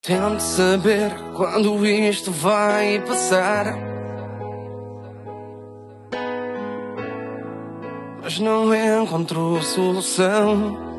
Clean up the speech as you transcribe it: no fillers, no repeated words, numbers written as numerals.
Tento saber quando isto vai passar, mas não encontro solução.